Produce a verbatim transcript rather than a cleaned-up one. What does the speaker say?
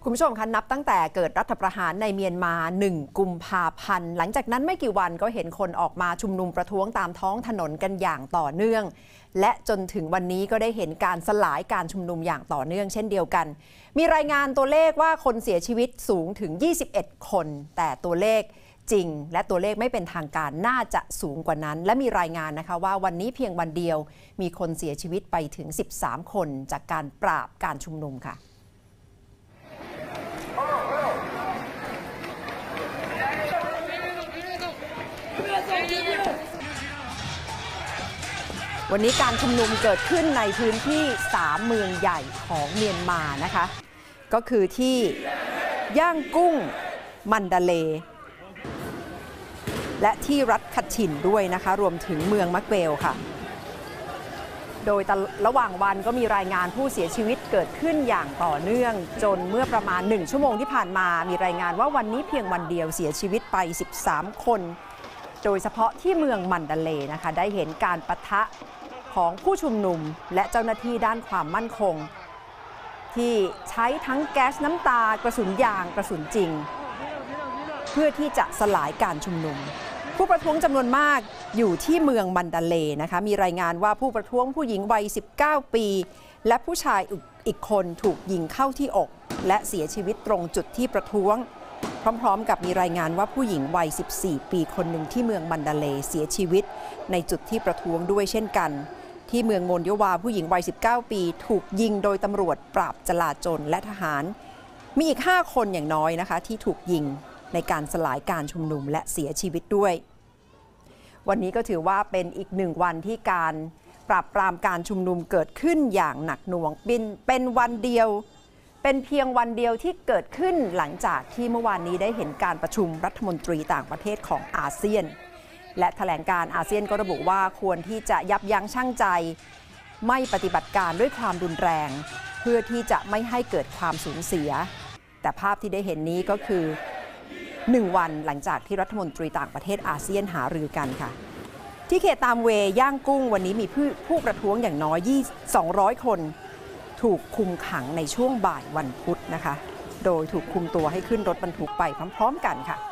คุณผู้ชมคะนับตั้งแต่เกิดรัฐประหารในเมียนมาหนึ่งกุมภาพันธ์หลังจากนั้นไม่กี่วันก็เห็นคนออกมาชุมนุมประท้วงตามท้องถนนกันอย่างต่อเนื่องและจนถึงวันนี้ก็ได้เห็นการสลายการชุมนุมอย่างต่อเนื่องเช่นเดียวกันมีรายงานตัวเลขว่าคนเสียชีวิตสูงถึงยี่สิบเอ็ดคนแต่ตัวเลขจริงและตัวเลขไม่เป็นทางการน่าจะสูงกว่านั้นและมีรายงานนะคะว่าวันนี้เพียงวันเดียวมีคนเสียชีวิตไปถึงสิบสามคนจากการปราบการชุมนุมค่ะวันนี้การชุมนุมเกิดขึ้นในพื้นที่สามเมืองใหญ่ของเมียนมานะคะก็คือที่ย่างกุ้งมันดาเลย์และที่รัฐคัตชินด้วยนะคะรวมถึงเมืองมักเบลค่ะโดยระหว่างวันก็มีรายงานผู้เสียชีวิตเกิดขึ้นอย่างต่อเนื่องจนเมื่อประมาณหนึ่งชั่วโมงที่ผ่านมามีรายงานว่าวันนี้เพียงวันเดียวเสียชีวิตไปสิบสามคนโดยเฉพาะที่เมืองมันดาเลย์นะคะได้เห็นการปะทะของผู้ชุมนุมและเจ้าหน้าที่ด้านความมั่นคงที่ใช้ทั้งแก๊สน้ำตากระสุนยางกระสุนจริงเพื่อที่จะสลายการชุมนุมผู้ประท้วงจำนวนมากอยู่ที่เมืองมันดาเลย์นะคะมีรายงานว่าผู้ประท้วงผู้หญิงวัยสิบเก้าปีและผู้ชายอีกคนถูกยิงเข้าที่อกและเสียชีวิตตรงจุดที่ประท้วงพร้อมๆกับมีรายงานว่าผู้หญิงวัยสิบสี่ปีคนหนึ่งที่เมืองมันดาเลย์เสียชีวิตในจุดที่ประท้วงด้วยเช่นกันที่เมืองโมนยวาผู้หญิงวัยสิบเก้าปีถูกยิงโดยตำรวจปราบจลาจลและทหารมีอีกห้าคนอย่างน้อยนะคะที่ถูกยิงในการสลายการชุมนุมและเสียชีวิตด้วยวันนี้ก็ถือว่าเป็นอีกหนึ่งวันที่การปราบปรามการชุมนุมเกิดขึ้นอย่างหนักหน่วงเป็นวันเดียวเป็นเพียงวันเดียวที่เกิดขึ้นหลังจากที่เมื่อวานนี้ได้เห็นการประชุมรัฐมนตรีต่างประเทศของอาเซียนและแถลงการอาเซียนก็ระบุว่าควรที่จะยับยั้งชั่งใจไม่ปฏิบัติการด้วยความรุนแรงเพื่อที่จะไม่ให้เกิดความสูญเสียแต่ภาพที่ได้เห็นนี้ก็คือหนึ่งวันหลังจากที่รัฐมนตรีต่างประเทศอาเซียนหารือกันค่ะที่เขตตามเวย่างกุ้งวันนี้มีผู้ผู้ประท้วงอย่างน้อยสองร้อยคนถูกคุมขังในช่วงบ่ายวันพุธนะคะโดยถูกคุมตัวให้ขึ้นรถบรรทุกไปพร้อมๆกันค่ะ